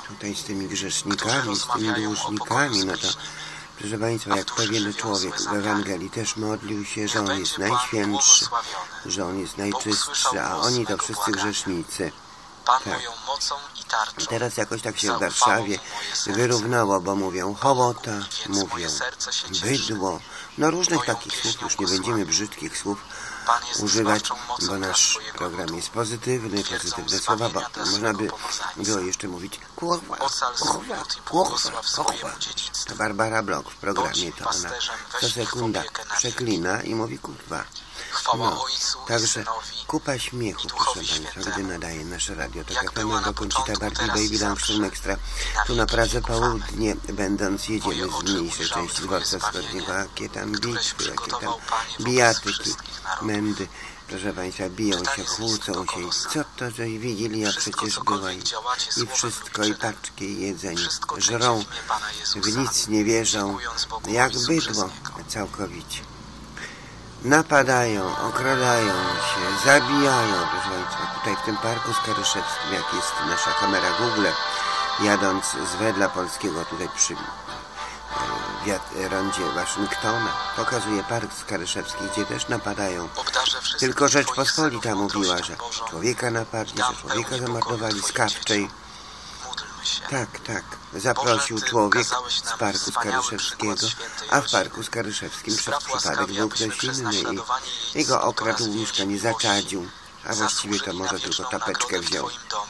tutaj z tymi grzesznikami, z tymi dłużnikami, no to proszę Państwa, jak pewien człowiek w Ewangelii też modlił się, że on jest najświętszy, że on jest najczystszy, a oni to wszyscy grzesznicy. Tak. I teraz jakoś tak się w Warszawie wyrównało, bo mówią hołota, mówią bydło. No różnych takich słów, już nie będziemy brzydkich słów używać, bo nasz program jest pozytywny, pozytywne słowa, bo można by było jeszcze mówić kurwa, kurwa, kurwa, kurwa. To Barbara Bloch w programie, to ona co sekunda przeklina i mówi kurwa. No, także kupa śmiechu, proszę Państwa, gdy nadaje nasze radio. To FM do Conchita Barbie, Baby Langston Extra. Tu na Pradze Południe, będąc, jedziemy z mniejszej części dworca wschodniego. Jakie tam bitwy, jakie tam bijatyki, mędy. Proszę Państwa, biją się, kłócą się. I co to, że Wigilia przecież była i wszystko, i paczki, i jedzenie. Żrą, w nic nie wierzą, jak bydło całkowicie. Napadają, okradają się, zabijają, proszę Państwa. Tutaj w tym parku Skaryszewskim, jak jest nasza kamera Google, jadąc z Wedla Polskiego, tutaj przy rondzie Waszyngtona, pokazuje park Skaryszewski, gdzie też napadają. Tylko Rzeczpospolita mówiła, że człowieka napadli, że człowieka zamordowali z Kawczej. Tak, tak. Zaprosił człowiek z parku Skaryszewskiego, a w parku Skaryszewskim przez przypadek był ktoś inny i go okradł, mieszkanie zaczadził, a właściwie to może tylko tapeczkę wziął.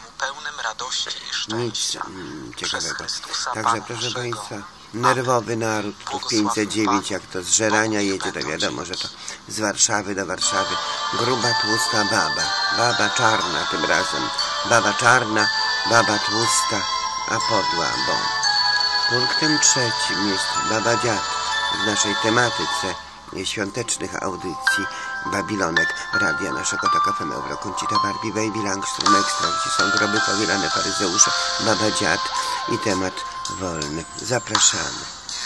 Nic ciekawego. Także proszę Państwa, nerwowy naród, tu 509, jak to z Żerania jedzie, to wiadomo, że to z Warszawy do Warszawy. Gruba, tłusta baba, baba czarna tym razem, baba czarna, baba tłusta, a podła, bo punktem trzecim jest Baba Dziad w naszej tematyce świątecznych audycji Babilonek radia naszego TOK FM Euro Conchita Barbie, Baby Langston Extra, gdzie są groby powielane faryzeusze, Baba Dziad i temat wolny. Zapraszamy.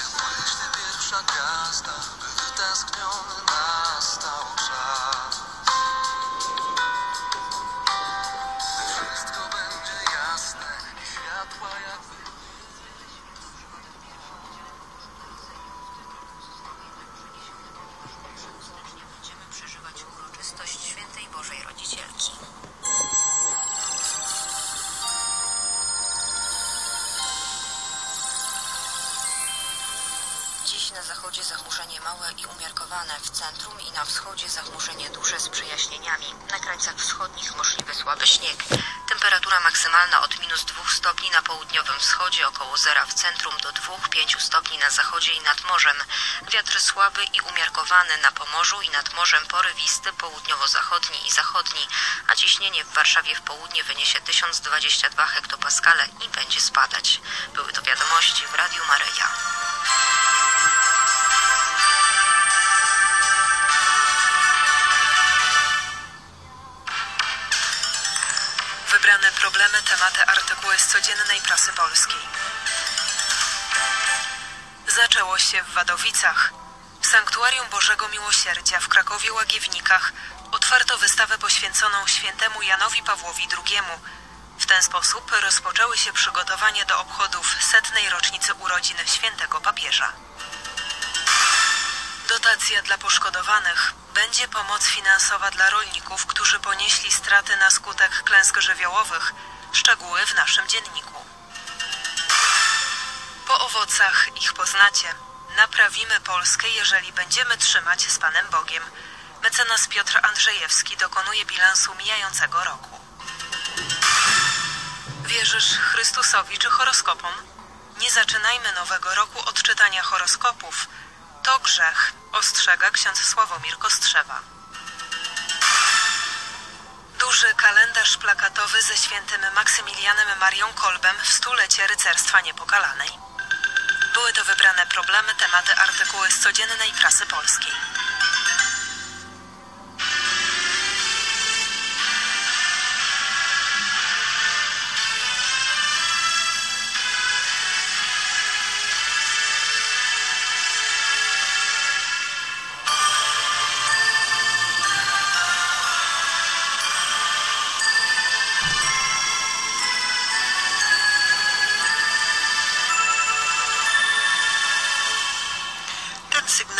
Na zachodzie zachmurzenie małe i umiarkowane, w centrum i na wschodzie zachmurzenie duże z przejaśnieniami. Na krańcach wschodnich możliwy słaby śnieg. Temperatura maksymalna od -2 stopni na południowym wschodzie, około zera w centrum, do 2-5 stopni na zachodzie i nad morzem. Wiatr słaby i umiarkowany na Pomorzu i nad morzem, porywisty, południowo-zachodni i zachodni, a ciśnienie w Warszawie w południe wyniesie 1022 hektopaskale i będzie spadać. Były to wiadomości w Radiu Maryja. Wybrane problemy, tematy, artykuły z codziennej prasy polskiej. Zaczęło się w Wadowicach. W Sanktuarium Bożego Miłosierdzia w Krakowie-Łagiewnikach otwarto wystawę poświęconą świętemu Janowi Pawłowi II. W ten sposób rozpoczęły się przygotowania do obchodów 100. rocznicy urodzin świętego papieża. Dotacja dla poszkodowanych. Będzie pomoc finansowa dla rolników, którzy ponieśli straty na skutek klęsk żywiołowych. Szczegóły w naszym dzienniku. Po owocach ich poznacie. Naprawimy Polskę, jeżeli będziemy trzymać z Panem Bogiem. Mecenas Piotr Andrzejewski dokonuje bilansu mijającego roku. Wierzysz Chrystusowi czy horoskopom? Nie zaczynajmy nowego roku od czytania horoskopów. To grzech, ostrzega ksiądz Sławomir Kostrzewa. Duży kalendarz plakatowy ze świętym Maksymilianem Marią Kolbem w 100-lecie rycerstwa niepokalanej. Były to wybrane problemy, tematy, artykuły z codziennej prasy polskiej.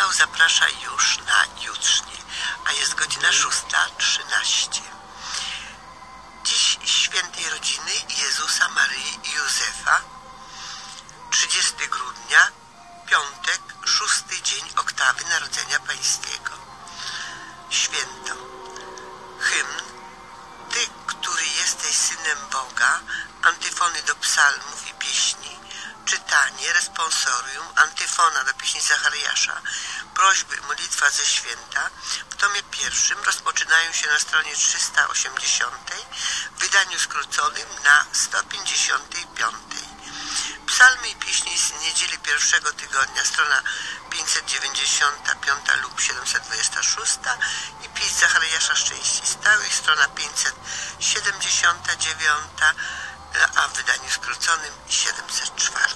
Michał zaprasza już na jutrznie, a jest godzina 6:13. Dziś świętej rodziny Jezusa, Maryi i Józefa, 30 grudnia, piątek, 6. dzień oktawy Narodzenia Pańskiego. Święto. Hymn Ty, który jesteś Synem Boga, antyfony do psalmów i pieśni, czytanie, responsorium, antyfona do pieśni Zachariasza, prośby, modlitwa ze święta w tomie pierwszym rozpoczynają się na stronie 380, w wydaniu skróconym na 155. Psalmy i pieśni z niedzieli pierwszego tygodnia, strona 595 lub 726 i pieśń Zachariasza z części stałych, strona 579, a w wydaniu skróconym 704.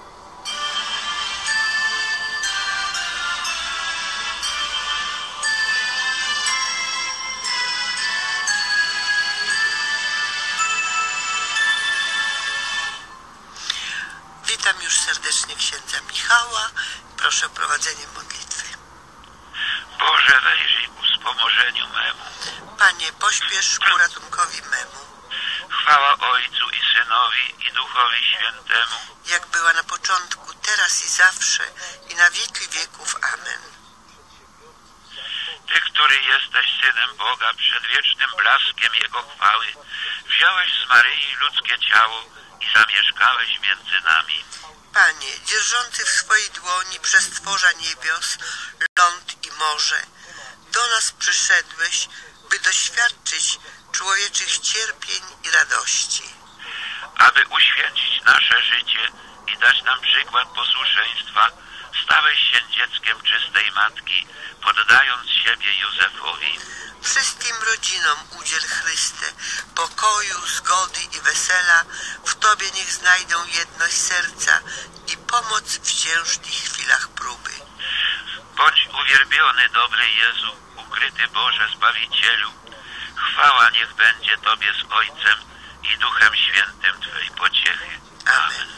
Witam już serdecznie księdza Michała. Proszę o prowadzenie modlitwy. Boże, wejrzyj ku wspomożeniu memu. Panie, pośpiesz ku ratunkowi memu. Chwała Ojcu i Synowi i Duchowi Świętemu. Jak była na początku, teraz i zawsze, i na wieki wieków. Amen. Ty, który jesteś Synem Boga, przed wiecznym blaskiem Jego chwały, wziąłeś z Maryi ludzkie ciało i zamieszkałeś między nami. Panie, dzierżący w swojej dłoni przestworza niebios, ląd i morze, do nas przyszedłeś, by doświadczyć człowieczych cierpień i radości. Aby uświęcić nasze życie i dać nam przykład posłuszeństwa, stałeś się dzieckiem czystej Matki, poddając siebie Józefowi. Wszystkim rodzinom udziel Chryste, pokoju, zgody i wesela, w Tobie niech znajdą jedność serca i pomoc w ciężkich chwilach próby. Bądź uwielbiony, dobry Jezu, ukryty Boże Zbawicielu. Chwała niech będzie Tobie z Ojcem i Duchem Świętym Twej pociechy. Amen.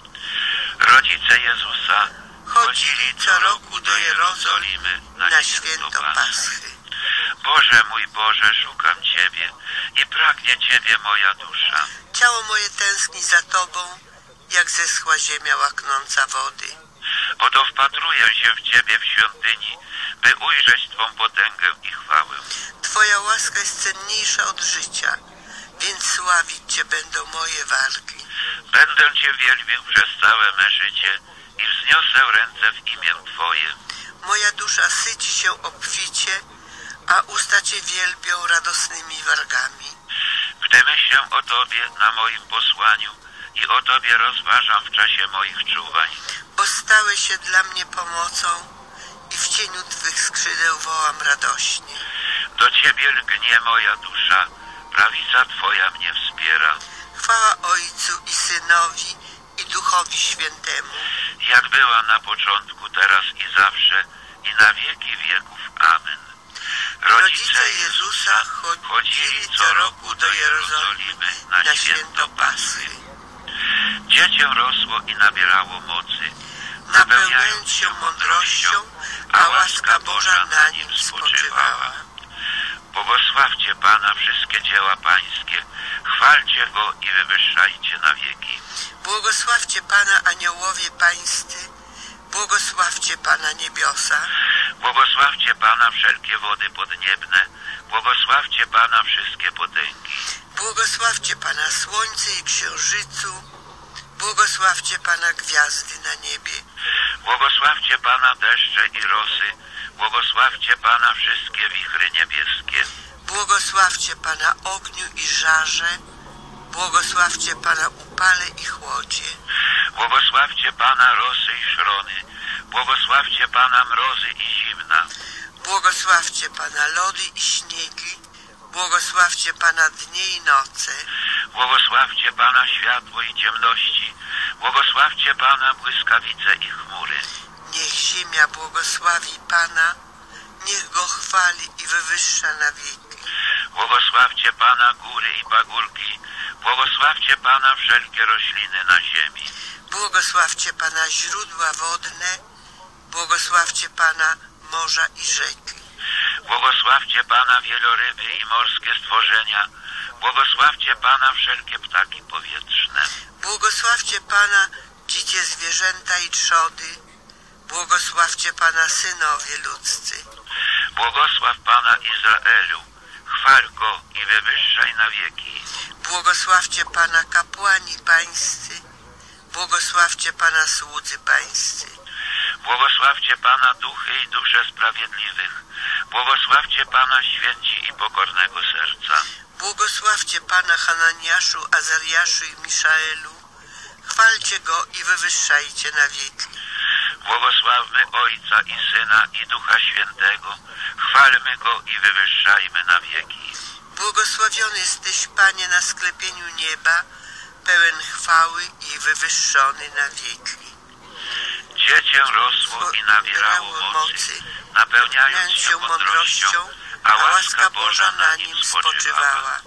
Rodzice Jezusa chodzili co roku do Jerozolimy na święto Paschy. Boże mój Boże, szukam Ciebie i pragnie Ciebie moja dusza. Ciało moje tęskni za Tobą, jak zeschła ziemia łaknąca wody. Oto wpatruję się w Ciebie w świątyni, by ujrzeć Twą potęgę i chwałę. Twoja łaska jest cenniejsza od życia, więc sławić Cię będą moje wargi. Będę Cię wielbił przez całe me życie i wzniosę ręce w imię Twoje. Moja dusza syci się obficie, a usta Cię wielbią radosnymi wargami. Gdy myślę o Tobie na moim posłaniu i o Tobie rozważam w czasie moich czuwań, Bo stałeś się dla mnie pomocą i w cieniu Twych skrzydeł wołam radośnie. do Ciebie lgnie moja dusza, prawica Twoja mnie wspiera. Chwała Ojcu i Synowi i Duchowi Świętemu. Jak była na początku, teraz i zawsze, i na wieki wieków. Amen. Rodzice Jezusa chodzili co roku do Jerozolimy na święto Paschy. Dziecię rosło i nabierało mocy, Napełniając się mądrością, a łaska Boża na nim spoczywała. Błogosławcie Pana wszystkie dzieła Pańskie, chwalcie Go i wywyższajcie na wieki. Błogosławcie Pana aniołowie pańscy, błogosławcie Pana niebiosa. Błogosławcie Pana wszelkie wody podniebne, błogosławcie Pana wszystkie potęgi. Błogosławcie Pana słońce i księżycu, błogosławcie Pana gwiazdy na niebie. Błogosławcie Pana deszcze i rosy, błogosławcie Pana wszystkie wichry niebieskie. Błogosławcie Pana ogniu i żarze, błogosławcie Pana upale i chłodzie. Błogosławcie Pana rosy i szrony, błogosławcie Pana mrozy i zimna. Błogosławcie Pana lody i śniegi, błogosławcie Pana dnie i noce. Błogosławcie Pana światło i ciemności, błogosławcie Pana błyskawice i chmury. Niech ziemia błogosławi Pana, niech Go chwali i wywyższa na wieki. Błogosławcie Pana góry i pagórki, błogosławcie Pana wszelkie rośliny na ziemi. Błogosławcie Pana źródła wodne, błogosławcie Pana morza i rzeki. Błogosławcie Pana wieloryby i morskie stworzenia. Błogosławcie Pana wszelkie ptaki powietrzne. Błogosławcie Pana dzikie zwierzęta i trzody. Błogosławcie Pana synowie ludzcy. Błogosław Pana Izraelu. Chwal Go i wywyższaj na wieki. Błogosławcie Pana kapłani pańscy. Błogosławcie Pana słudzy pańscy. Błogosławcie Pana duchy i dusze sprawiedliwych. Błogosławcie Pana święci i pokornego serca. Błogosławcie Pana Hananiaszu, Azariaszu i Miszaelu. Chwalcie Go i wywyższajcie na wieki. Błogosławmy Ojca i Syna i Ducha Świętego. Chwalmy Go i wywyższajmy na wieki. Błogosławiony jesteś, Panie, na sklepieniu nieba, pełen chwały i wywyższony na wieki. Dziecię rosło i nabierało mocy, napełniając się mądrością, a łaska Boża na nim spoczywała.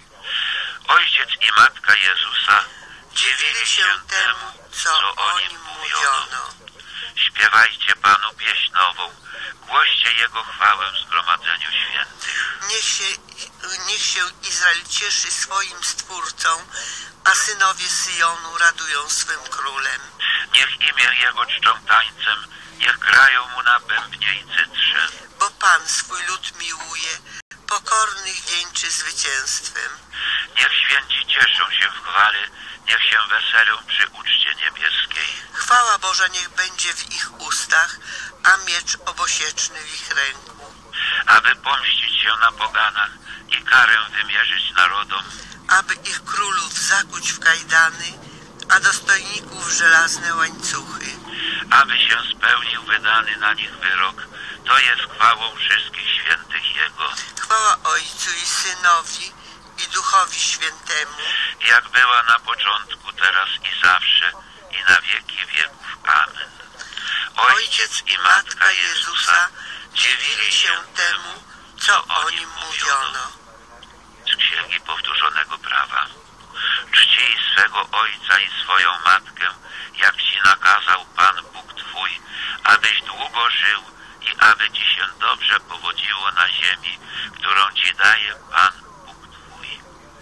Ojciec i matka Jezusa dziwili się temu, co o nim mówiono. Śpiewajcie Panu pieśń nową, głoście Jego chwałę w zgromadzeniu świętych. Niech się Izrael cieszy swoim Stwórcą, a synowie Syjonu radują swym królem. Niech imię Jego czczą tańcem, niech grają Mu na bębnie i cytrze. Bo Pan swój lud miłuje, pokornych wieńczy zwycięstwem. Niech święci cieszą się w chwale, niech się weseleł przy uczcie niebieskiej. Chwała Boża niech będzie w ich ustach, a miecz obosieczny w ich ręku. Aby pomścić się na poganach i karę wymierzyć narodom. Aby ich królów zakuć w kajdany, a dostojników w żelazne łańcuchy. Aby się spełnił wydany na nich wyrok, to jest chwałą wszystkich świętych Jego. Chwała Ojcu i Synowi i Duchowi Świętemu. Jak była na początku, teraz i zawsze, i na wieki wieków. Amen. Ojciec i Matka Jezusa dziwili się temu, co o Nim mówiono. Z Księgi Powtórzonego Prawa. Czcij swego ojca i swoją matkę, jak ci nakazał Pan Bóg Twój, abyś długo żył i aby ci się dobrze powodziło na ziemi, którą ci daje Pan Bóg Twój.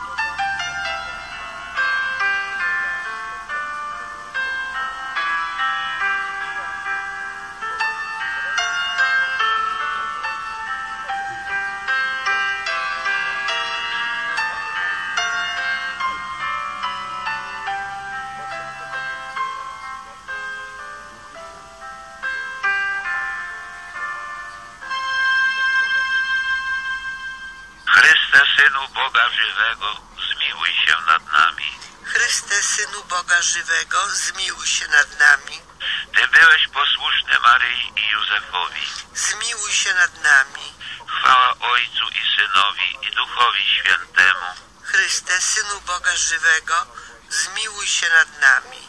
Chryste, Synu Boga żywego, zmiłuj się nad nami. Chryste, Synu Boga żywego, zmiłuj się nad nami. Ty byłeś posłuszny Maryi i Józefowi. Zmiłuj się nad nami. Chwała Ojcu i Synowi i Duchowi Świętemu. Chryste, Synu Boga żywego, zmiłuj się nad nami.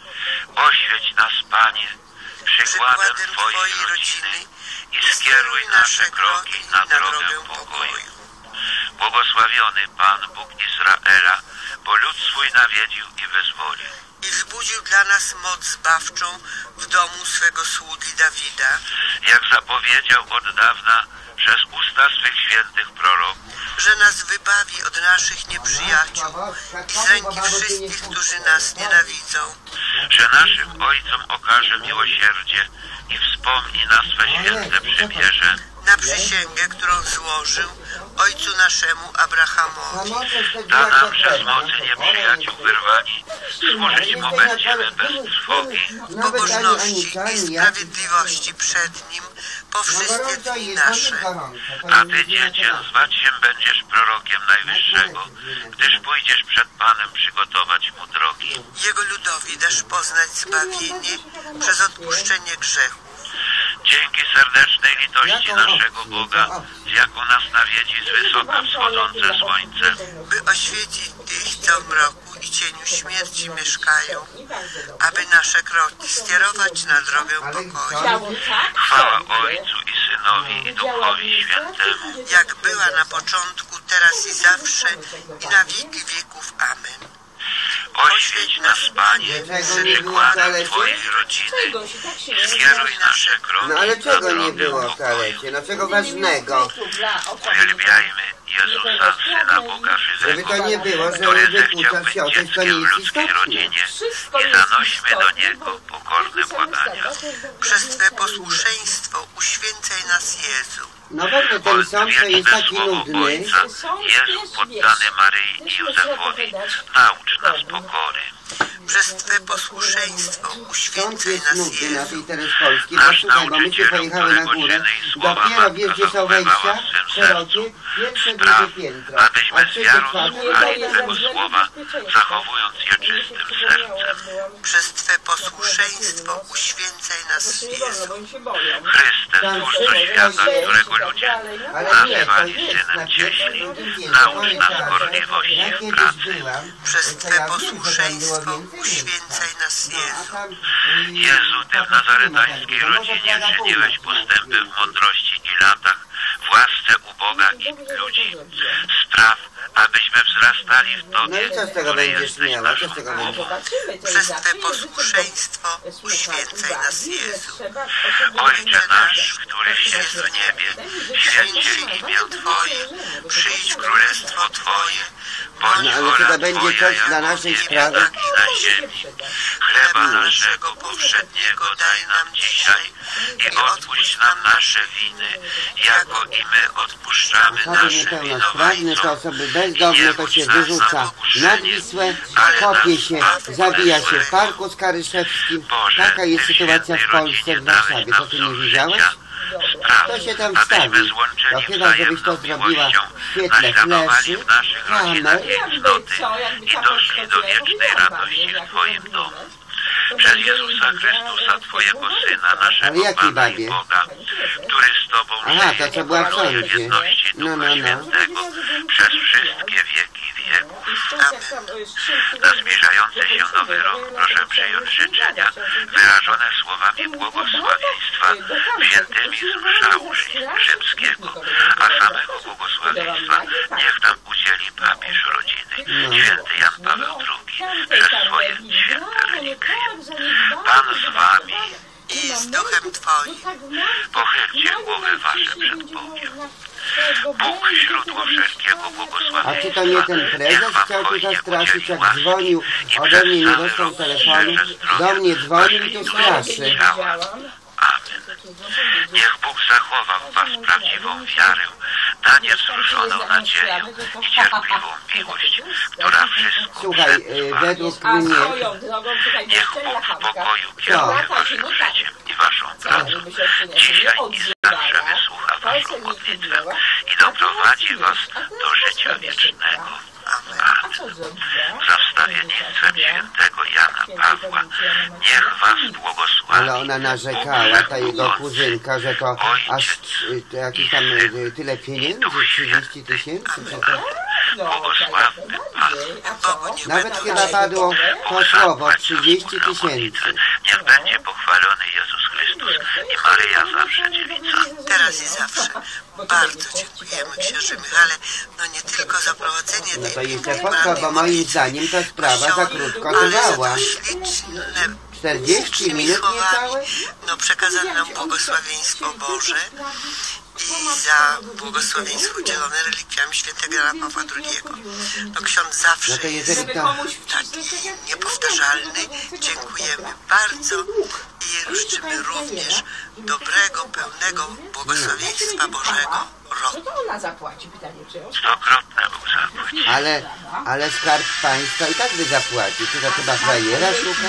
Oświeć nas, Panie, przykładem Twojej rodziny i skieruj nasze kroki na drogę pokoju. Błogosławiony Pan Bóg Izraela, bo lud swój nawiedził i wyzwolił. I wzbudził dla nas moc zbawczą w domu swego sługi Dawida. Jak zapowiedział od dawna przez usta swych świętych proroków. Że nas wybawi od naszych nieprzyjaciół i z ręki wszystkich, którzy nas nienawidzą. Że naszym ojcom okaże miłosierdzie i wspomni na swe święte przymierze. Na przysięgę, którą złożył ojcu naszemu Abrahamowi. Da nam przez mocy nieprzyjaciół wyrwani, służyć Mu będziemy bez trwogi. W pobożności i sprawiedliwości przed Nim po wszystkie dni nasze. A Ty, Dziecię, zwać się będziesz prorokiem Najwyższego, gdyż pójdziesz przed Panem przygotować Mu drogi. Jego ludowi dasz poznać zbawienie przez odpuszczenie grzechów. Dzięki serdecznej litości naszego Boga, z jaką nas nawiedzi z wysoka wschodzące słońce, by oświecić tych, co w mroku i cieniu śmierci mieszkają, aby nasze kroki skierować na drogę pokoju. Chwała Ojcu i Synowi i Duchowi Świętemu, jak była na początku, teraz i zawsze, i na wieki wieków. Amen. Oświeć nas, Panie, przykładem Twojej rodziny i skieruj nasze kroki No ale na czego nie drogę było w pokoju. karecie? No czego ważnego? Uwielbiajmy Jezusa, Syna Boga Żeby to żywego, nie było, że który zechciał wypuszcza być się ojciec, to nie dzieckiem w jest ludzkiej istotne. rodzinie i zanośmy do Niego pokorne błagania. Przez Twe posłuszeństwo uświęcaj nas, Jezu. No w ogóle ten sąd to jest taki Słowo nudny. Ojca, Jezu poddany Maryi i Józefowi, naucz nas pokory. Przez Twe posłuszeństwo Sąd uświęcaj jest nas, nudny na Jezu. tej teraz Polski. Nasz Posłuchaj, bo myśmy nauczycielu, pojechały na którego górę. czyny i słowa Dopiero wiesz, gdzie są wejścia zachowywała w swym szerokie, sercu. pierwsze, Spraw, drugie piętro. abyśmy A z trzecie, wiarą czwarte, słuchali to Twego słowa, zachowując je czystym sercem. Przez Twe posłuszeństwo uświęcaj nas, Jezu. Chryste, Stwórco świata, którego ludzie nazywali Synem Cieśli, naucz nas gorliwości Ja w kiedyś pracy. byłam. Przez to Twe ja wiem, że tam było posłuszeństwo więcej uświęcaj nas, miejsca. Jezu. A tam, Jezu, Ty w nazaretańskiej rodzinie czyniłeś postępy w mądrości i latach, w łasce u Boga i ludzi. Spraw, abyśmy wzrastali w No Tobie, i co z tego który będziesz jesteś miała? Co naszą z tego będzie? głową. Przez Twe posłuszeństwo uświęcaj nas, Jezu. Ojcze nasz, któryś jest w niebie, święć się imię Twoje, przyjdź królestwo Twoje, bądź No ale wola czy to będzie Twoja coś jako dla w naszej niebie, sprawy? tak i na ziemi. Chleba naszego powszedniego daj nam dzisiaj i odpuść nam nasze winy, jako i my odpuszczamy Osoby naszym niepełnosprawne, to winowajcom. osoby bezdomne, to się wyrzuca nad Wisłę, kopie się, zabija się w parku Skaryszewskim. Taka jest sytuacja w Polsce, w Warszawie. To ty nie widziałeś? To się tam wstawi. To chyba, żebyś to zrobiła w świetle fleszy, kamer. I doszli do wiecznej radości w Twoim domu. Przez Jezusa Chrystusa, Twojego Syna, Ale naszego jakiej Pana i babie? Boga, który z Tobą Aha, żyje to co była w i króluje w sądzie. jedności No, Ducha no, no. Świętego przez wszystkie wieki wieków. Na zbliżający się nowy rok proszę przyjąć życzenia wyrażone słowami błogosławieństwa wziętymi z mszału rzymskiego, a samego błogosławieństwa niech nam udzieli papież rodziny, święty Jan Paweł II, przez swoje święte relikwie. Pan z Wami, I z Duchem Twoim. pochylcie głowy Wasze przed Bogiem. Bóg, źródło wszelkiego A błogosławieństwa, czy to nie ten prezes niech wam chciał tu hojnie zastraszyć, udzieli jak łaski dzwonił, i ode mnie nie przez cały dostał rok telefonu, szczerze zdrowia do mnie dzwonił i tu waszej straszy. duszy i ciała. Amen. Niech Bóg zachowa w was prawdziwą wiarę, da niewzruszoną nadzieję i cierpliwą miłość, która wszystko Słuchaj, przetrwa. według mnie, Niech Bóg w pokoju kieruje waszym życiem i waszą pracą. Dzisiaj i zawsze wysłucha waszą modlitwę i doprowadzi was do życia wiecznego. Amen. Za wstawiennictwem świętego Jana Pawła niech was błogosławi. ale ona narzekała, ta jego kuzynka, że to aż to jakieś tam tyle pieniędzy, 30 tysięcy, czy to... Błogosławmy Pan. Bogu niech Nawet będą chyba padło to słowo, 30 tysięcy. Niech będzie pochwalony Jezus Chrystus i Maryja zawsze dziewica. teraz i zawsze. Bardzo dziękujemy, księże Michale, no nie tylko za prowadzenie No tej to jeszcze pięknej potrwa, bo porannej moim modlitwy zdaniem ta sprawa za krótko ale za trwała. to śliczne 40 minut niecałe? no przekazane nam błogosławieństwo Boże i za błogosławieństwo udzielone relikwiami świętego Jana Pawła II. No ksiądz zawsze No to jest jeżeli to... taki niepowtarzalny. Dziękujemy bardzo i życzymy również dobrego, pełnego błogosławieństwa Bożego roku. To ona zapłaci, pytanie czy on? Stokrotne Bóg zapłać. Ale Skarb Państwa i tak by zapłacił. Czy to chyba frajera szukać?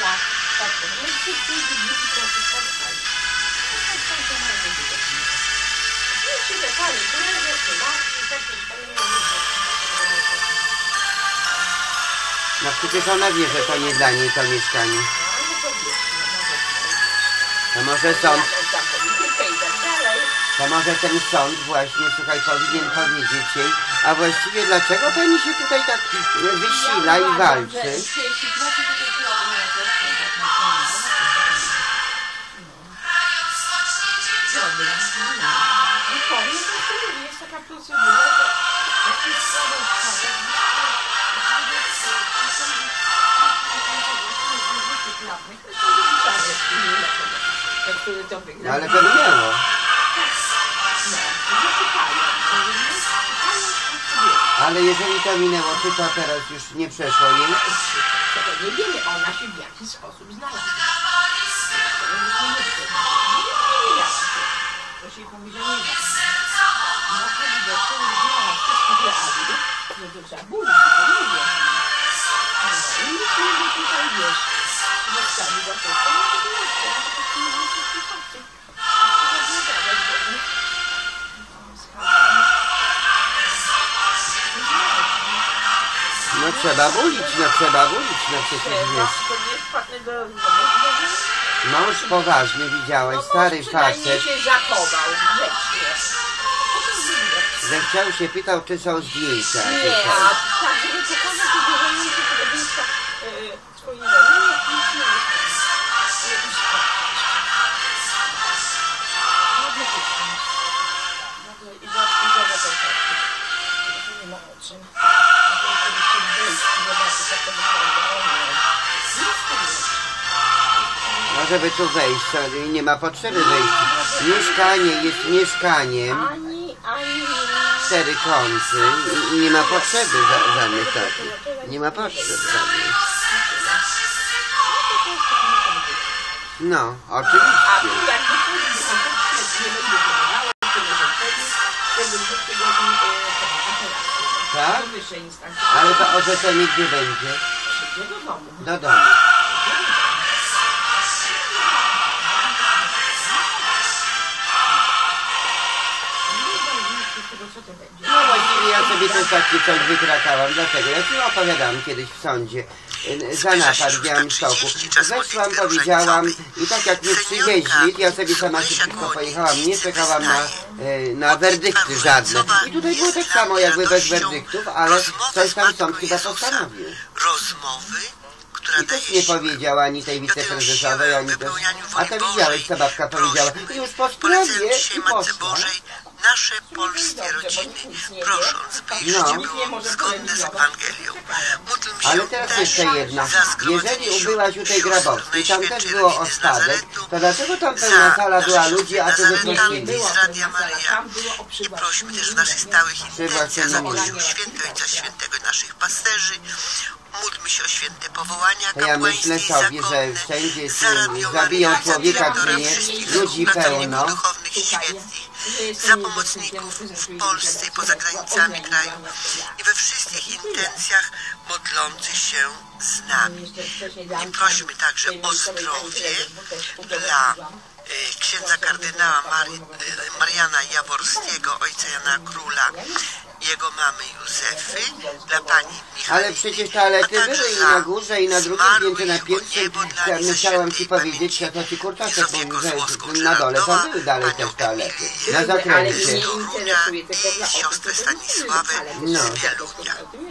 No przecież ona wie, że to nie dla niej to mieszkanie. To może sąd, to może ten sąd właśnie, słuchaj, powinien powiedzieć jej, a właściwie dlaczego pani się tutaj tak wysila i walczy? Jest taka procedura, prywatnych, to są wyliczane później na tego, ten, który to wygrał. Ale to miało. Ale jeżeli to minęło, czy to teraz już nie przeszło jej? Tego nie wiemy, ona się w jakiś sposób znalazła. To się powiedział nie da. No chodzi do tego, że znała wszystkich realiów, no to trzeba bulić, to nie wiem. I nic nie wiem, tutaj wiesz, zostali za to, to nie było jeszcze, ale to się nie wiem, co ci fakty. No trzeba bulić, no przecież wiesz. Mąż poważny, widziałeś, stary facet. Się zachował grzecznie. Że chciał się, pytał, czy są zdjęcia. Nie, a tak, żeby pokazać, że bierzemy się podobieństwa swojej rodziny, nic nie jest. I za nie ma o czym. No żeby tu wejść, nie ma potrzeby wejść. Mieszkanie jest mieszkaniem. Ani 4 kąty i nie ma potrzeby żadnych takich. Nie ma potrzeb żadnych. No, oczywiście. Tak? Ale to orzeczenie gdzie będzie? Do domu. No właściwie ja sobie też takie coś wykrakałam, dlatego ja ci opowiadałam kiedyś w sądzie za napad w Białymstoku. Weszłam, powiedziałam i tak jak mnie przywieźli, ja sobie sama szybko pojechałam, nie czekałam na werdykty żadne. I tutaj było tak samo jakby bez werdyktów, ale coś tam sąd chyba postanowił. I też nie powiedziała ani tej wiceprezesowej, ani też... A to widziałeś, co babka powiedziała. Już po sprawie i poszła. Nasze polskie rodziny, prosząc, by życie było zgodne z Ewangelią. Módlmy się ale teraz jeszcze jedna. Jeżeli ubyłaś u tej Grabowskiej, tam też było ostatek, to dlaczego tam pełna sala była ludzi, a tu wyprosili? Radia Maria. I prośmy też w naszych stałych intencjach za Kościół Święty, Ojca Świętego i naszych pasterzy. Módlmy się o święte powołania to ja myślę sobie, że wszędzie zabiją człowieka, czy nie, ludzi pełno. Za pomocników w Polsce i poza granicami kraju i we wszystkich intencjach modlących się z nami. I prośmy także o zdrowie dla księdza kardynała Mariana Jaworskiego, ojca Jana Króla, jego mamy Józefy, dla pani Michał. Ale przecież toalety były i na górze, i na drugim piętrze, na pierwszym. Ja musiałam ci powiedzieć, że to ci kurczaczek był, że na dole to były dalej też toalety. Na zakręcie. I siostrę Stanisławę z Wielunia.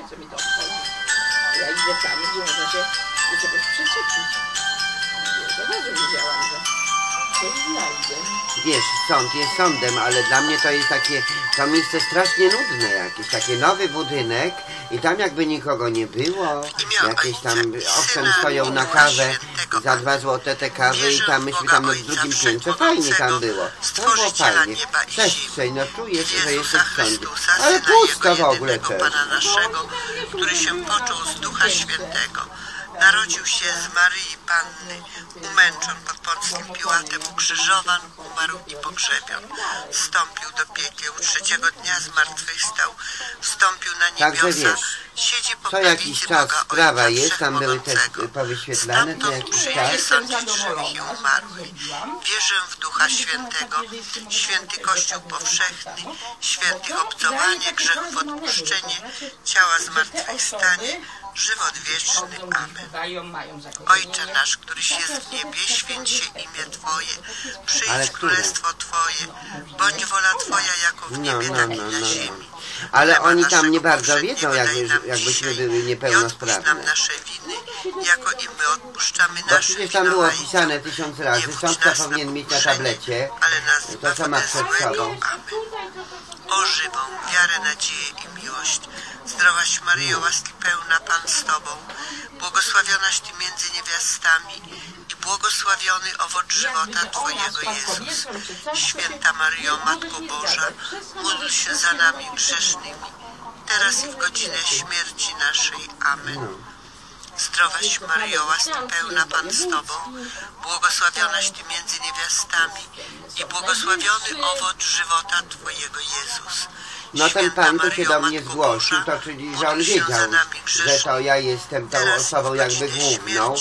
Ja idę tam, gdzie można się do czegoś przyczepić. Ja bardzo wiedziałam, że coś znajdę. Wiesz, sąd jest sądem, ale dla mnie to jest takie, to miejsce strasznie nudne jakieś, taki nowy budynek i tam jakby nikogo nie było, jakieś tam, owszem, stoją na kawę, za 2 złote te kawy i tam myśmy tam na drugim piętrze, fajnie tam było, to było fajnie, przestrzeń, no czujesz, że jesteś w sądzie, ale pusto w ogóle też. Pana naszego, który się począł z Ducha Świętego. Narodził się z Maryi Panny, umęczon pod Pąckim Piłatem, ukrzyżowan, umarł i pogrzebion. Wstąpił do piekieł, 3. dnia zmartwychwstał, wstąpił na niebiosa, siedzi po co jakiś czas sprawa jest, tam były te Wszechmogącego. powyświetlane, to jakiś czas. Sądzić żywych i umarłych. Wierzę w Ducha Świętego, święty Kościół powszechny, świętych obcowanie, grzechów odpuszczenie, ciała zmartwychwstanie, żywot wieczny. Amen. Ojcze nasz, któryś jest w niebie, święć się imię Twoje, przyjdź królestwo Twoje, bądź wola Twoja jako w niebie, tak i na ziemi. Ale oni tam nie bardzo wiedzą, jakbyśmy były niepełnosprawne. Nam nasze winy, jako i my odpuszczamy Bo naszym przecież tam było winowajcom. pisane 1000 razy, sąd to powinien mieć na tablecie, to co ma przed sobą. O żywą wiarę, nadzieję i miłość. Zdrowaś Maryjo, łaski pełna, Pan z Tobą, błogosławionaś Ty między niewiastami i błogosławiony owoc żywota Twojego, Jezus. Święta Maryjo, Matko Boża, módl się za nami grzesznymi, teraz i w godzinę śmierci naszej. Amen. Zdrowaś Maryjo, łaski pełna, Pan z Tobą, błogosławionaś Ty między niewiastami i błogosławiony owoc żywota Twojego, Jezus. No ten Pan tu się do mnie zgłosił, to czyli, że on wiedział, że to ja jestem tą osobą jakby główną.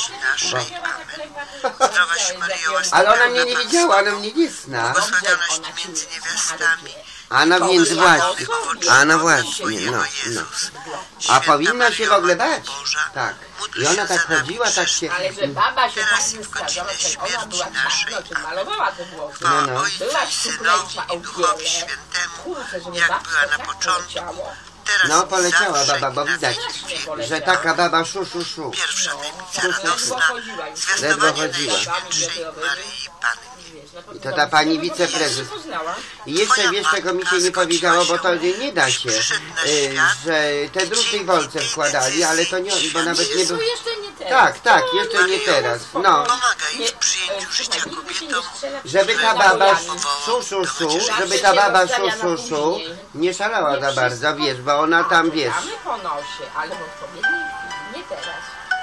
Ale ona mnie nie widziała, ona mnie nie zna. Błogosławionaś Ty między niewiastami. A no więc właśnie, no. A powinna się w ogóle bać. Tak. I ona tak chodziła, tak się... Ale że baba się tak wystawiała, że ona była czarna, czy malowała te włosy. Była szczuplejsza o wiele. Jak była na początku. No poleciała baba, bo widać, że taka baba szu. Pierwsza tajemnica radosna, zwiastowanie Najświętszej Maryi Panny. I to ta pani wiceprezes. I jeszcze wiesz, czego mi się nie powiedziało, bo to nie da się, że te druty i wolce wkładali, ale to nie, bo nawet nie było... Tak, jeszcze nie teraz, no. Pomagaj w przyjęciu życia kobietom, żeby ta baba żeby ta baba szu nie szalała za bardzo, wiesz, bo ona tam, wiesz... ale w odpowiedniej chwili, nie teraz.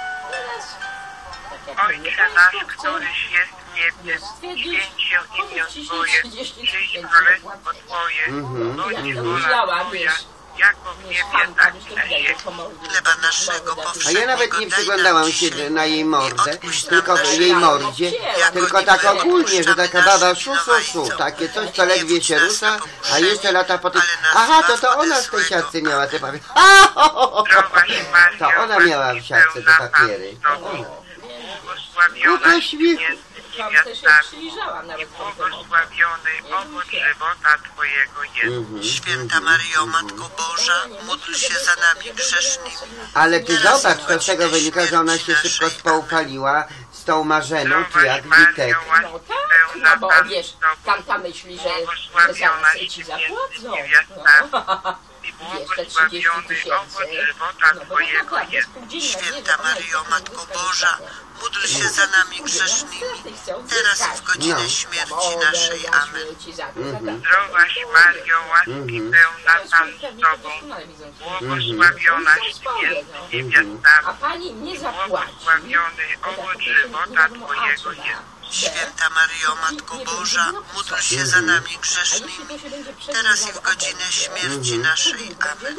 Ojcze nasz, któryś jest w niebie, święć się imię Twoje, przyjdź królestwo Twoje, bądź wola Twoja, jako w niebie, tak i na ziemi. Chleba naszego A powszedniego ja nawet nie daj przyglądałam nam się dzisiaj na jej mordę, odpuść nam tylko w nasze jej mordzie, tylko tak winy, ogólnie, że taka baba odpuszczamy szu, naszym takie coś, winowajcom. co ledwie się Nie wódź nas rusza, na a pokuszenie, jeszcze lata po tym... ale nas Aha, zbaw to ode ona w tej złego. siatce miała te papiery. Zdrowaś Maryjo, To ona miała w siatce te papiery. Błogosławiona Jaka Ty śmiech. między Tam też się niewiastami przyjrzałam i nawet błogosławiony owoc żywota Twojego, Jezus. Święta Maryjo, Matko Boża, módl się za nami grzesznymi. Ale ty zobacz, to z tego wynika, że ona się szybko spoufaliła z tą Marzeną, czy jak Witek. No tak, no bo wiesz, tamta myśli, że zaraz ci zapłacą. I błogosławiony owoc żywota Twojego, Jezus. Święta Maryjo, Matko Boża, módl się za nami grzesznymi, teraz i w godzinę śmierci naszej. Amen. Zdrowaś Maryjo, łaski pełna, Pan z Tobą, błogosławionaś Ty między niewiastami A pani nie i zapłaci. błogosławiony owoc żywota Twojego, Jezus. Święta Maryjo, Matko Boża, módl się za nami grzesznymi, teraz i w godzinę śmierci naszej. Amen.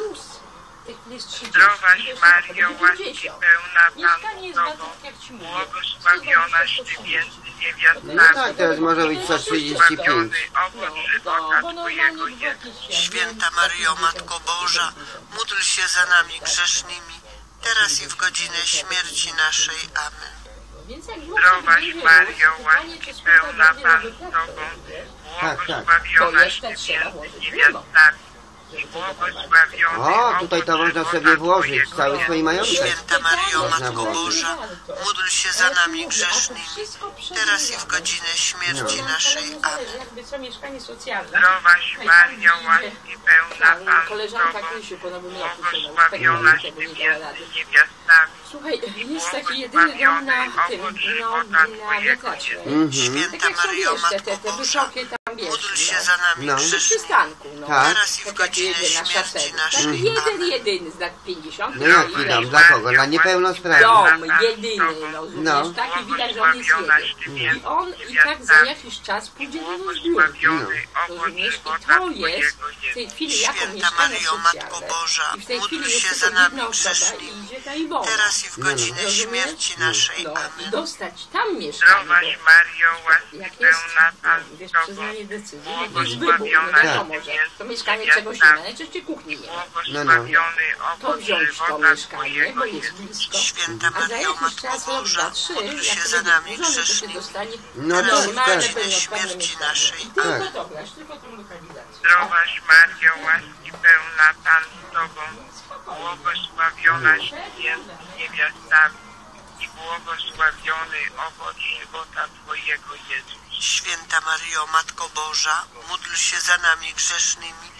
Zdrowaś Maryjo, łaski pełna, Pan z Tobą, błogosławionaś Ty między niewiastami. No tak, teraz może być 135. Błogosławiony owoc żywota Twojego, Jezus. Święta Maryjo, Matko Boża, módl się za nami grzesznymi, teraz i w godzinę śmierci naszej. Amen. Zdrowaś Maryjo, łaski pełna, Pan z Tobą, błogosławionaś Ty między niewiastami i błogosławiony O, tutaj to można sobie włożyć cały swój majątek. Święta Maryjo, Matko Boża, módl się za nami grzesznymi, teraz i w godzinę śmierci naszej. Amen. Jakby co mieszkanie socjalne. Zdrowaś Maryjo, łaski pełna, Pan z Koleżanka Tobą, Krysiu po Nowym Roku błogosławionaś Ty między niewiastami. Słuchaj, jest taki jedyny dom na tym, na wiatracie. Święta Maryjo, Matko Te Boża, wysokie tam wiesz, módl się za nami No. przy grzesznymi, przystanku, no. Tak. teraz i w Tak jak godzinę jedzie na śmierci szosę. naszej. Jedyny znak 50. No jaki dom? Dla kogo? Dla niepełnosprawnych. Dom jedyny, no, No. rozumiesz, taki widać, że on jest jeden. I on i tak za jakiś czas pójdzie do nas w górę. Rozumiesz? I to jest w tej chwili jako Święta mieszkanie Maryjo, Matko socjalne. Boża, I w tej módl chwili się jest za tylko nami jedna osoba grzesznymi, i idzie ta Iwona. teraz i w godzinę Rozumiesz? śmierci naszej. No, i Amen. dostać tam mieszkanie. Zdrowaś Maryjo, łaski Jak jest, pełna, Pan wiesz, z Tobą, przyznanie decyzji, to jest wybór, błogosławiona no wiadomo, że to mieszkanie czegoś nie ma, najczęściej kuchni nie ma. błogosławiony To owoc wziąć to żywota mieszkanie, Twojego, bo jest Jezus. blisko. Święta A za Maryjo, jakiś Matko czas, rok, Boża, dwa, trzy, módl jak się to za będzie nami dużo, to się grzesznymi, dostanie No teraz to i w normalne, tak. godzinę pełnosprawne śmierci mieszkanie. naszej. I tylko Tak. to, grasz, tylko tą lokalizację. Zdrowaś Maryjo, łaski pełna, Pan z Tobą, błogosławionaś Ty między niewiastami i błogosławiony owoc żywota Twojego, Jezus. Święta Maryjo, Matko Boża, módl się za nami grzesznymi,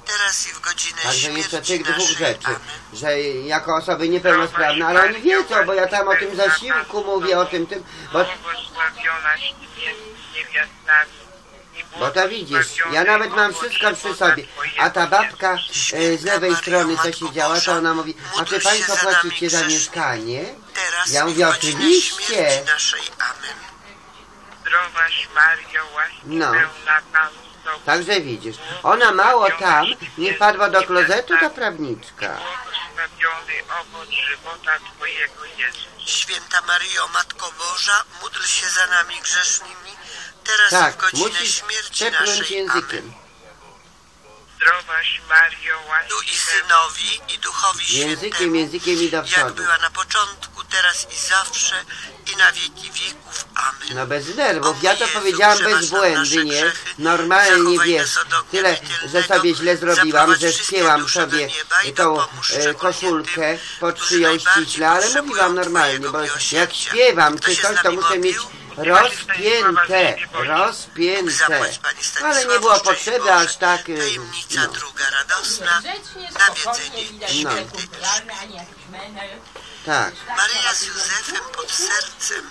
teraz i w godzinę Także jeszcze śmierci tych dwóch naszej. rzeczy, Amen. że jako osoby niepełnosprawne, ale oni wiedzą, bo ja tam o tym zasiłku mówię, o tym, bo to widzisz, ja nawet mam wszystko przy sobie, a ta babka z lewej strony, co siedziała, to ona mówi, a czy państwo płacicie za mieszkanie? Teraz Ja i w mówię, godzinę oczywiście. śmierci naszej. Amen. Zdrowaś Mario, łaski No. pełna Pan z Tobą. Także widzisz, ona mało tam nie wpadła do klozetu, ta prawniczka. Błogosławiony owoc żywota Twojego Jezus. Święta Maryjo, Matko Boża, módl się za nami grzesznymi, teraz i w Tak, godzinę musisz śmierci przepłynąć naszej. językiem. Zdrowaś Mario, Tu łaski i pełna. Synowi, i Duchowi Językiem Świętemu, i do jak przodu. była na początku, teraz i zawsze, i na wieki wieków. Amen. No bez nerwów, O ja mój to Jezu, powiedziałam przebacz bez nam błędy, nasze nie? grzechy, Normalnie zachowaj wiesz, nas od ognia tyle, że piekielnego, sobie źle zrobiłam, zaprowadź że wszystkie spięłam dusze do sobie nieba i tą dopomóż szczególnie koszulkę, tym, pod którzy szyją najbardziej ściśle, ale potrzebują mówiłam normalnie, bo Twojego jak miłosierdzia. śpiewam Kto czy się coś, z to nami muszę mieć modlił? rozpięte. Zapłać, Pani Stanisławo, Ale nie było szczęść potrzeby Boże. aż tak, Tajemnica no. druga radosna, nawiedzenie świętej Tak. Maryja z Józefem pod sercem,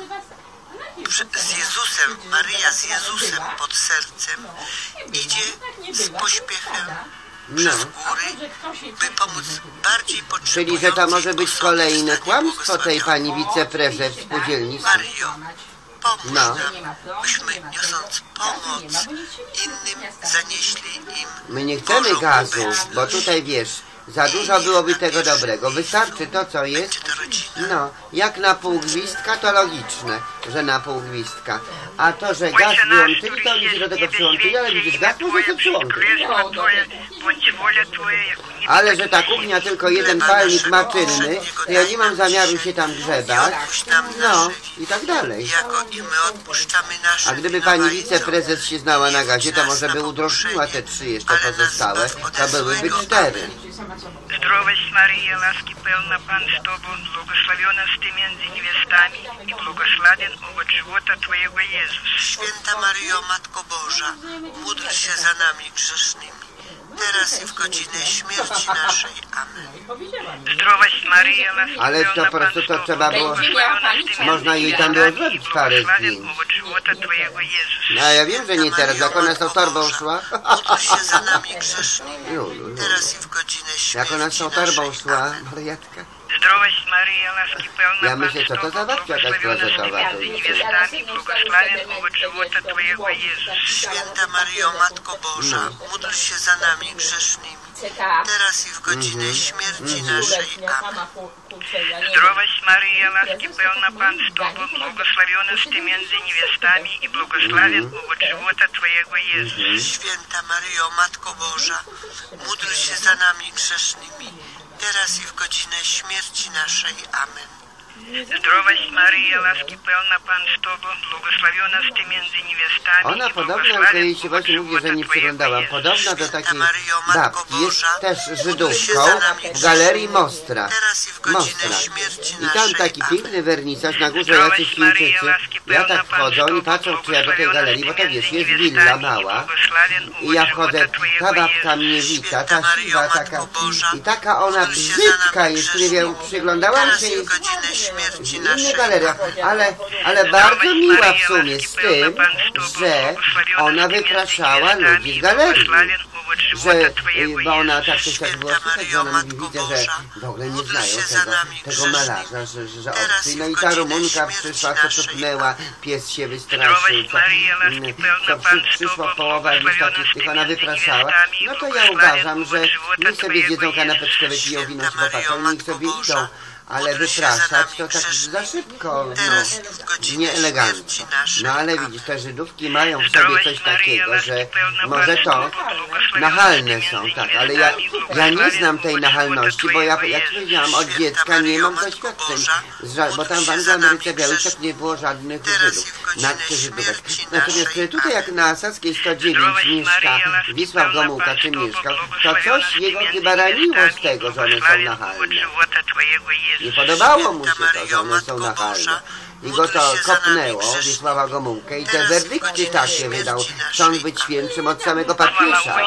z Jezusem, Maryja z Jezusem pod sercem idzie z pośpiechem przez No. góry, by pomóc bardziej potrzebującym. Czyli, że to może być osobie kolejne w stanie kłamstwo tej pani błogosławionym. wiceprezes spółdzielnictwa. Maryjo, pomóż No. nam, byśmy niosąc pomoc innym zanieśli im My nie chcemy Bożą gazu, obecność. bo tutaj wiesz, za dużo byłoby tego dobrego. Wystarczy to, co jest. Będzie to rodzina. No, jak na pół gwizdka, to logiczne, że na pół gwizdka. A to, że gaz Ojcze nasz, wyłączyli, który to oni się do tego jest w niebie, przyłączyli, ale widzisz, gaz może się przyłączyć. Królestwo Twoje, bądź wola Twoja, jak u nieba, Ale tak że i ta na ziemi. kuchnia tylko jeden palnik ma czynny, to ja nie mam zamiaru się tam grzebać. No, i tak dalej. Jako i my odpuszczamy nasze A gdyby pani winowajcom. wiceprezes się znała na gazie, to Nie może wódź by nas na udrożniła te pokuszenie, 3 jeszcze ale nas pozostałe, zbaw ode to byłyby złego. 4. Zdrowaś Maryja, łaski pełna Pan z Tobą, błogosławiona Ty między niewiastami i błogosławiен owoc żywota Twojego Jezus. Święta Maryjo, Matko Boża, módl się za nami grzesznymi, teraz i w godzinę śmierci naszej. Amen. Zdrowaś Maryja, łaski Ale to pełna po prostu Pan z to Tobą, trzeba było- błogosławiona Ty między Można jej tam było niewiastami zrobić i parę błogosławien zdjęć. owoc żywota Twojego Jezus. No, a ja wiem, że nie teraz, jak ona z tą torbą szła. Módl się za nami grzesznymi, Lulu, teraz i w godzinę śmierci jak ona z tą naszej. torbą szła, Amen. Mariatka. Zdrowaś Maryja, łaski pełna Ja Pan myślę, z co to Tobą, za babcia jakaś błogosławiona klozetowa Ty to między jest. niewiastami, błogosławien owoc żywota Twojego Jezus. Święta Maryjo, Matko Boża, módl się za nami grzesznymi, teraz i w godzinę śmierci naszej. Amen. Zdrowaś Maryja, łaski pełna Pan z Tobą, błogosławiona Ty między niewiastami i błogosławien owoc żywota Twojego Jezus. Święta Maryjo, Matko Boża, módl się za nami grzesznymi, teraz i w godzinę śmierci naszej. Amen. Zdrowaś Maryja, łaski pełna Pan z Tobą, błogosławiona Ty między niewiastami Ona i podobna, błogosławien to jej się owoc właśnie mówi, że żywota nie Twojego przyglądałam. Jezus. Podobna do takiej babki. Jest też Żydówką w galerii Mostra. Teraz i w godzinę Mostra. śmierci I tam naszej. taki Amen. piękny wernisaż, na górze jacyś Chińczycy. Ja tak wchodzą i patrzą, czy ja do tej galerii, bo to wiesz, jest willa mała. I ja wchodzę, ta babka mnie wita, ta siwa taka. I taka ona brzydka jest, nie wiem, przyglądałam Teraz się i jej w godzinę śmierci w innych naszej. galeriach, ale bardzo miła w sumie z tym, że ona wypraszała ludzi z galerii. Że, bo ona tak coś tak było słychać, że ona mówi, widzę, że w ogóle nie znają tego malarza, że obcy. No i ta Rumunka przyszła, co tupnęła, pies się wystraszył, co przyszła połowa jakichś takich tych, ona wypraszała. No to ja uważam, że niech sobie zjedzą kanapeczkę, wypiją wino, się popatrzą, niech sobie idą. Ale wypraszać to tak za szybko, no, nieelegancko. No ale widzisz, te Żydówki mają w sobie coś takiego, że może to nachalne są, tak, ale ja nie znam tej nachalności, bo ja, jak powiedziałam, od dziecka nie mam doświadczeń, bo tam w Anglii, Ameryce, Białystok nie było żadnych Żydów, czy Żydówek. Natomiast tutaj jak na Saskiej 109 mieszka Wisław Gomułka, czy mieszkał, to coś jego chyba raniło z tego, że one są nachalne. Nie podobało mu się to, że one są nachalne. i go to kopnęło, Wiesława Gomułkę i te werdykty takie wydał, chcąc być świętszym od samego papieża.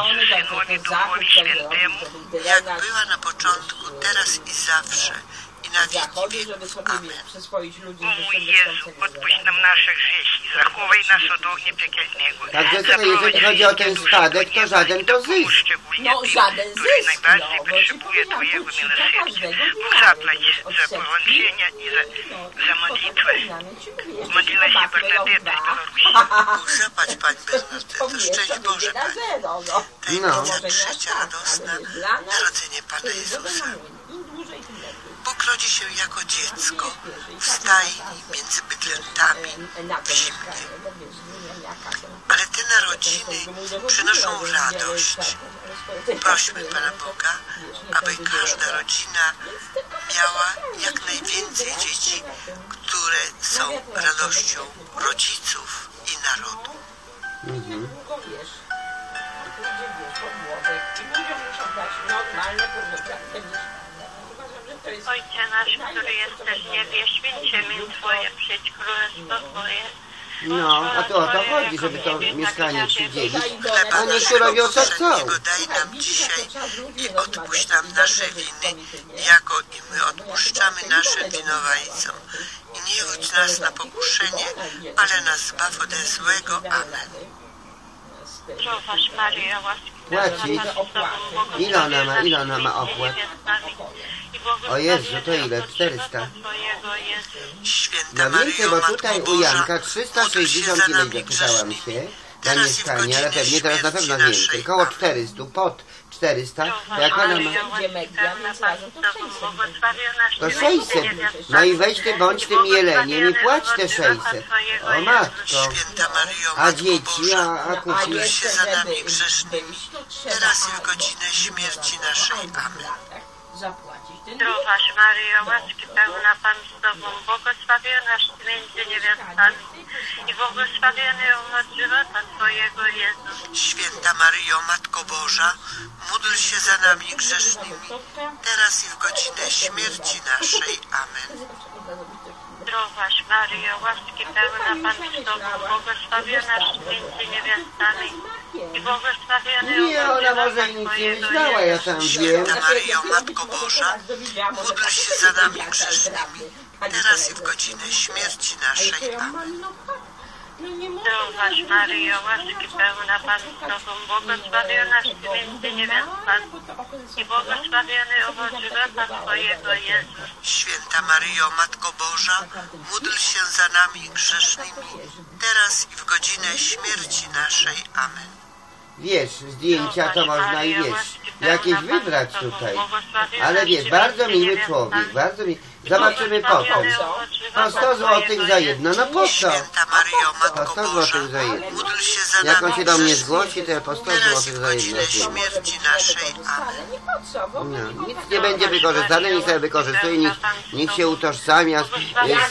Jak była na początku, teraz i zawsze, i na wieki wieków. Amen. O mój Jezu, odpuść nam nasze grzechy, zachowaj nas od ognia piekielnego. Także tutaj, jeżeli chodzi o ten spadek, to żaden to zysk. No żaden który zysk, najbardziej no, potrzebuje Twojego miłosierdzia. Bóg zapłać za połączenie i za modlitwę. Modlila się Bernadetta z Białorusi. Bóg zapłać, Pani Bernadetto, szczęść Boże, Pani. Tajemnica trzecia radosna, narodzenie Pana Jezusa. Bóg rodzi się jako dziecko w stajni między bydlętami w zimnie. Ale te narodziny przynoszą radość. Prośmy Pana Boga, aby każda rodzina miała jak najwięcej dzieci, które są radością rodziców i narodu. Ojcze nasz, który jesteś w niebie, święć się imię Twoje, przyjdź królestwo Twoje. No, a to o to chodzi, żeby to mieszkanie przydzielić. Chleba A niektórzy robią co chcą. naszego daj nam dzisiaj i odpuść nam nasze winy, jako i my odpuszczamy naszym winowajcom. I nie wódź nas na pokuszenie, ale nas zbaw ode złego. Amen. Zdrowaś Maryjo, łaski Płacić? Ile ona ma opłat? O Jezu, to ile? 400. Święta No więcej, Maryjo, bo tutaj Matko u Boża, Janka módl 360 się za ile nami zapisałam grzesznymi, się na teraz i w mieszkanie, ale godzinie pewnie teraz na pewno śmierci więcej. naszej. Koło Amen. 400, pod 400, to jak ona ma? To 600. No i weź ty bądź tym jeleniem i płać te 600. O matko. Święta Maryjo, A Matko dzieci, Boża, a kuci? módl się za nami grzesznymi, teraz i w godzinę śmierci naszej. Amen. Zdrowaś Maryjo, łaski pełna Pan z Tobą, błogosławionaś Ty między niewiastami i błogosławiony owoc żywota Twojego, Jezus. Święta Maryjo, Matko Boża, módl się za nami grzesznymi, teraz i w godzinę śmierci naszej. Amen. Zdrowaś Maryjo, łaski pełna Pan z Tobą, błogosławionaś Ty między niewiastami i błogosławiony Nie, owoc ona może żywota i nic nie Twojego, znała, ja Jezus. tam wiem. Święta Maryjo, Matko Boża, módl się za nami grzesznymi, teraz i w godzinę śmierci naszej. Amen. Zdrowaś Maryjo, łaski pełna Pan z Tobą, błogosławionaś Ty między niewiastami i błogosławiony owoc żywota Twojego, Jezus. Święta Maryjo, Matko Boża, módl się za nami grzesznymi, teraz i w godzinę śmierci naszej. Amen. Wiesz, zdjęcia to można i wiesz, jakieś wybrać tutaj. Ale wiesz, bardzo miły człowiek, bardzo miły. Zobaczymy potem. Po 100 zł za jedno, no po co? Święta Maryjo, Po Matko 100 Boża, zł za jedno. módl się za Jak nami on się do mnie grzesznymi, zgłosi, to ja po 100 teraz i zł w za jedno. godzinę śmierci naszej. Amen. No, nic nie będzie wykorzystane, niech sobie wykorzystuje, niech się utożsamia z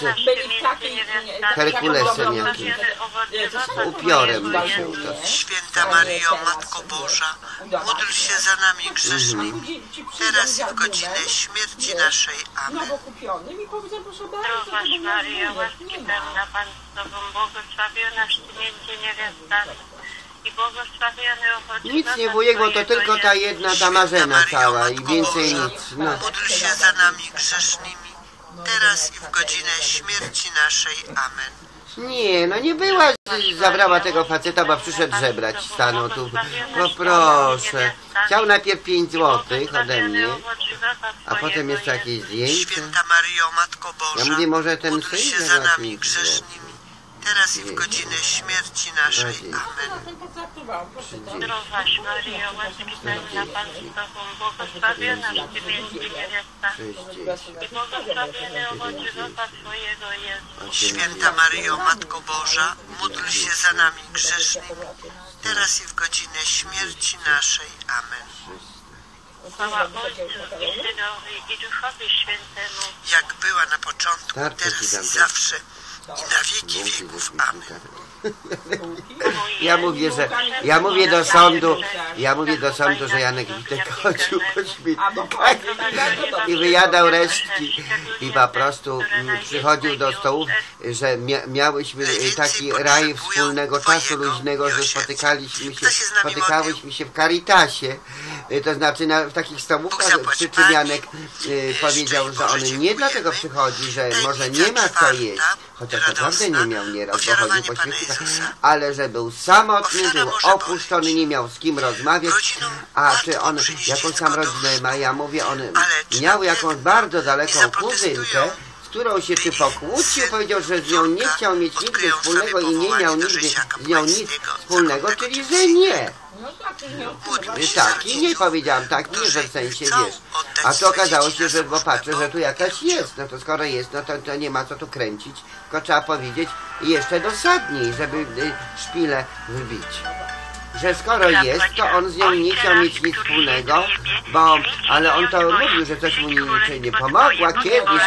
Herkulesem jakimś. Upiorem by się utożsamiał. Święta Maryjo, Matko Boża, módl się za nami grzesznymi, teraz i w godzinę śmierci naszej. Amen. Zdrowaś Maryjo, łaski pełna Pan z Tobą, błogosławionaś Ty między niewiastami i błogosławiony owoc Nic nie żywota wujek, bo to Twojego, tylko ta Jezus. jedna ta marzena cała i więcej nic. No. Módl się za nami grzesznymi, teraz i w godzinę śmierci naszej. Amen. Nie, no nie była, zabrała tego faceta, bo przyszedł żebrać, stanął tu. No proszę. Chciał najpierw 5 złotych ode mnie, a potem jeszcze jakieś zdjęcie. Święta Maryjo, Matko Boża, Ja mówię, może ten módl syn się za za nami jakimś grzesznymi, teraz i w godzinę śmierci naszej. Amen. Zdrowaś Maryjo, łaski pełna Pan z Tobą, błogosławionaś Ty między niewiastami i błogosławiony owoc żywota Twojego, Jezus. Święta Maryjo, Matko Boża, módl się za nami grzesznymi, teraz i w godzinę śmierci naszej. Amen. Chwała Ojcu i Synowi i Duchowi Świętemu. Jak była na początku, Starczy ci teraz tam i to. zawsze, i na wieki wieków. Amen. Ja mówię do sądu, że Janek Witek chodził po śmietnikach i wyjadał resztki i po prostu przychodził do stołów, że miałyśmy taki raj wspólnego czasu luźnego, że spotykałyśmy się w Caritasie, to znaczy w takich stołówkach, przy czym Janek powiedział, że on nie dlatego przychodzi, że może nie ma co jeść, chociaż naprawdę nie miał nieraz, bo chodził po śmietnikach, ale że był samotny, był opuszczony, nie miał z kim rozmawiać, a czy on jakąś tam rodzinę ma, ja mówię, on miał jakąś bardzo daleką kuzynkę, z którą się czy pokłócił, powiedział, że z nią nie chciał mieć nigdy wspólnego i nie miał nigdy z nią nic wspólnego, czyli że nie. Tak, i nie powiedziałam tak, nie, że w sensie, wiesz. A to okazało się, że bo patrzę, że tu jakaś jest. No to skoro jest, no to nie ma co tu kręcić. Tylko trzeba powiedzieć jeszcze dosadniej, żeby szpilę wbić. Że skoro jest, to on z nią nie chciał mieć nic wspólnego, ale on to mówił, że coś mu nie pomogła, kiedyś.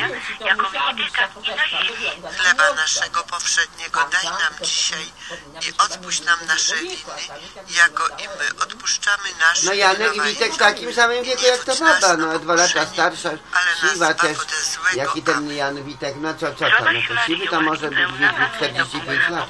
Chleba naszego powszedniego daj nam dzisiaj i odpuść nam nasze winy, jako i my odpuszczamy naszym. No Janek Witek w takim samym wieku jak ta baba, no 2 lata starsza, siwa też, jak i ten Jan Witek, no co to, no to siwy to może być 45 lat.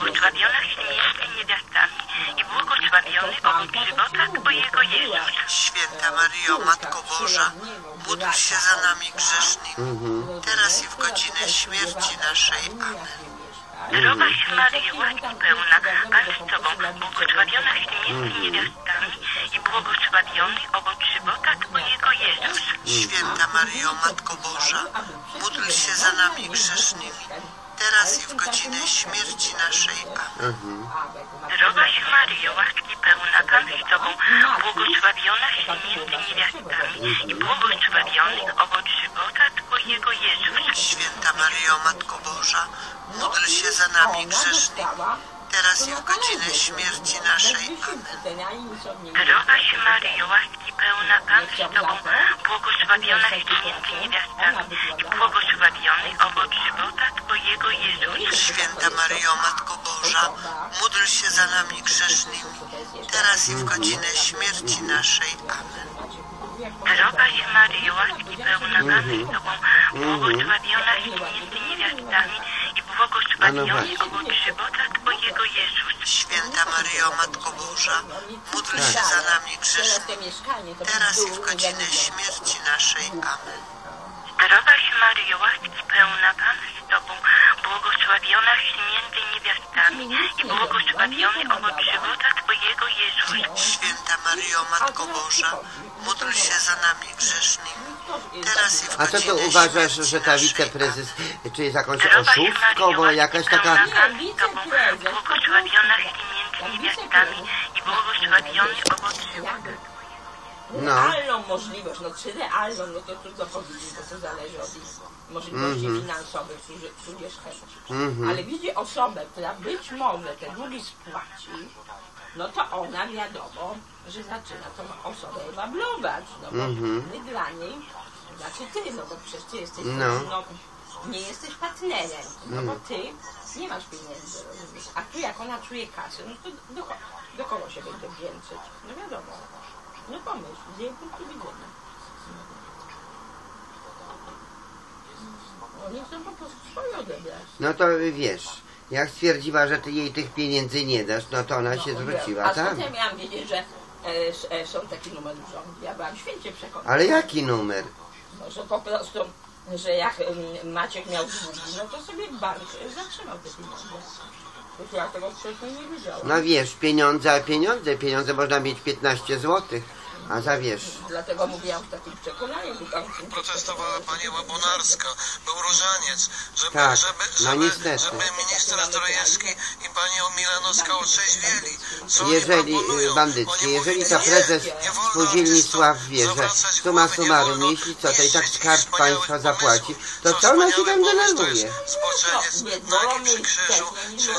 Błogosławiony owoc żywota Twojego Jezus. Święta Maryjo, Matko Boża, módl się za nami grzesznymi, teraz i w godzinę śmierci naszej. Amen. Zdrowaś Maryjo, łaski pełna, Pan z Tobą, błogosławionaś Ty między niewiastami i błogosławiony owoc żywota Twojego Jezus. Święta Maryjo, Matko Boża, módl się za nami grzesznymi, teraz i w godzinę śmierci naszej. Amen. Zdrowaś Maryjo, łaski pełna, Pan z Tobą, błogosławionaś Ty między niewiastami i błogosławiony owoc żywota Twojego Jezus. Święta Maryjo, Matko Boża, módl się za nami grzesznymi, teraz i w godzinę śmierci naszej. Amen. Zdrowaś Maryjo, łaski pełna, Pan z Tobą, błogosławionaś Ty między niewiastami i błogosławiony owoc żywota Twojego Jezus. Święta Maryjo, Matko Boża, módl się za nami grzesznymi, teraz i w godzinę śmierci naszej. Amen. Zdrowaś Maryjo, łaski pełna, Pan z Tobą, błogosławionaś Ty między niewiastami i błogosławiony owoc żywota Twojego Jezus. Święta Maryjo, Matko Boża, módl się za nami grzesznymi, teraz i w godzinę śmierci naszej. Amen. Zdrowaś Maryjo, łaski pełna, Pan z Tobą, błogosławionaś Ty między niewiastami i błogosławiony owoc żywota Twojego Jezus. Święta Maryjo, Matko Boża, módl się za nami grzesznymi, teraz i w godzinę A co tu uważasz, że ta wiceprezes, czy jest jakąś oszustką, bo jakaś taka... Błogosławionaś Ty między niewiastami i błogosławiony owoc żywota. Realną możliwość, czy realną, to trudno powiedzieć, bo to zależy od ich możliwości finansowych, tudzież chęci. Ale widzi osobę, która być może te długi spłaci, no to ona wiadomo, że zaczyna tą osobę ewablować, bo ty dla niej, znaczy ty, bo przecież ty jesteś, nie jesteś partnerem, bo ty nie masz pieniędzy, rozumiesz? A tu jak ona czuje kasę, no to do kogo się będzie wdzięczyć? No wiadomo. No pomyśl, z jej punktu widzenia. Oni chcą po prostu swoje odebrać. No to wiesz, jak stwierdziła, że ty jej tych pieniędzy nie dasz, no to ona się zwróciła, a tak? skąd ja miałam wiedzieć, że są taki numer w rządzie? Ja byłam święcie przekonana. Ale jaki numer? No, że po prostu, że jak Maciek miał długi, no to sobie bank zatrzymał te pieniądze. Ja tego wcześniej nie wiedziałam. No wiesz, pieniądze można mieć 15 zł, a za wiesz. Dlatego mówiłam w takim przekonaniu. Protestowała pani Łabonarska, był różaniec, żeby minister Zdrojewski i pani Milanowska otrzeźwieli. Jeżeli to prezes spółdzielni Sław wie, że summa summarum, jeśli co, to i tak Skarb Państwa zapłaci, to co ona się tam denerwuje? Zboczeniec nagi przy krzyżu,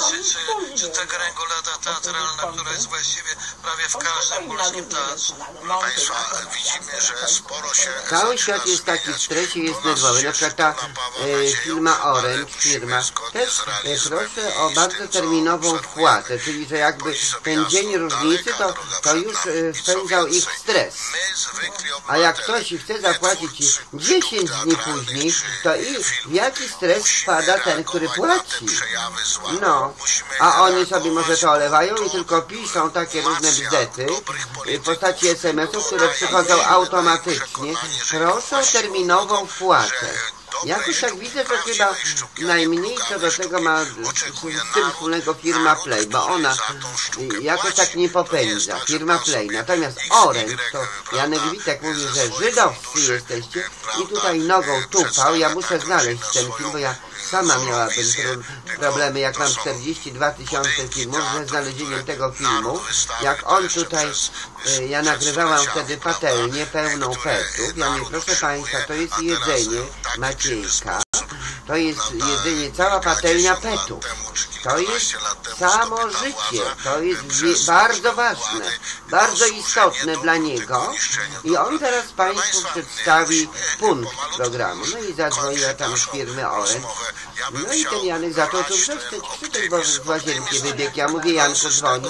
czy ta kręgolada teatralna, która jest właściwie prawie w każdym polskim teatrze. Państwa, widzimy, że sporo się... Cały świat jest taki w stresie, jest nerwowy. Na przykład ta firma Orange, też proszę o bardzo terminową wpłatę, czyli że jakby ten dzień różnicy to już wpędzał ich w stres. A jak ktoś chce zapłacić 10 dni później, to i w jaki stres wpada ten, który płaci? No, a oni sobie może to olewają i tylko piszą takie różne bzdety w postaci SMS-ów, które przychodzą automatycznie. Proszę o terminową wpłatę. Jakoś tak widzę, że chyba najmniej co do tego ma z tym wspólnego firma Play, bo ona jakoś tak nie popędza, firma Play. Natomiast Orange, to Janek Witek mówi, że żydowscy jesteście i tutaj nogą tupał. Ja muszę znaleźć ten film, bo ja sama miałabym problemy, jak mam 42 000 filmów, ze znalezieniem tego filmu. Jak on tutaj, ja nagrywałam wtedy patelnię pełną petów. Ja mówię, proszę Państwa, to jest jedzenie Maciejka, to jest jedzenie, cała patelnia petów. To jest samo życie, to jest bardzo ważne, bardzo istotne dla niego i on teraz Państwu przedstawi punkt programu. No i zadzwoniła tam z firmy Orange. No i ten Janek zaczął tu wrzeszczeć, krzyczeć, bo z łazienki wybiegł. Ja mówię, Janku, dzwoni.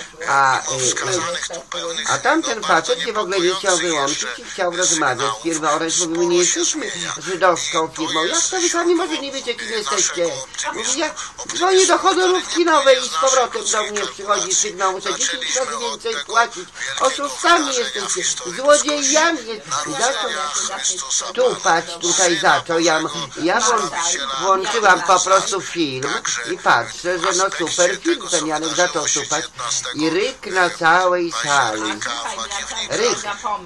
A tamten facet się w ogóle nie chciał wyłączyć i chciał rozmawiać z firmy Orange. Mówi, my nie jesteśmy żydowską firmą. Jak to wy sami może nie wiecie, kim jesteście? Mówi, ja dzwonię do hodowlówki nowej i z powrotem do mnie przychodzi sygnał, muszę 10 razy więcej płacić. Oszustami jesteście, złodziejami. I zaczął tupać tutaj zaczął. Ja włączyłam po prostu film i patrzę, że no super film, ten Janek zaczął tupać i ryk na całej sali. Ryk.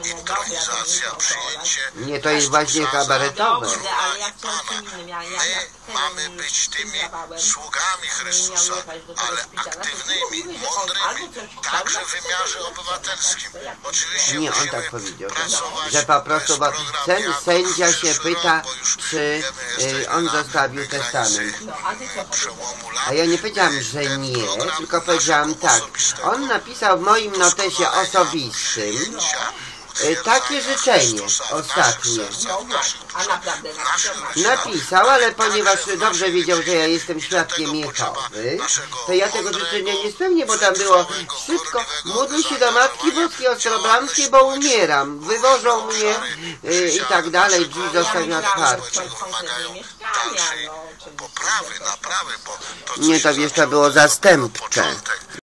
Nie, to jest właśnie kabaretowe. Mamy być tymi sługami Chrystusa, ale aktywnymi, mądrymi, także w wymiarze obywatelskim. Oczywiście nie, on tak powiedział, że po prostu, bo ten sędzia się pyta, czy on zostawił testament. A ja nie powiedziałam, że nie, tylko powiedziałam tak. On napisał w moim notesie osobistym takie życzenie ostatnie. Napisał, ale ponieważ dobrze wiedział, że ja jestem świadkiem Jehowy, to ja tego życzenia nie spełnię, bo tam było szybko, módl się do Matki Boskiej Ostrobramskiej, bo umieram, wywożą mnie i tak dalej, drzwi zostawią otwarte. Nie, to wiesz, to było zastępcze.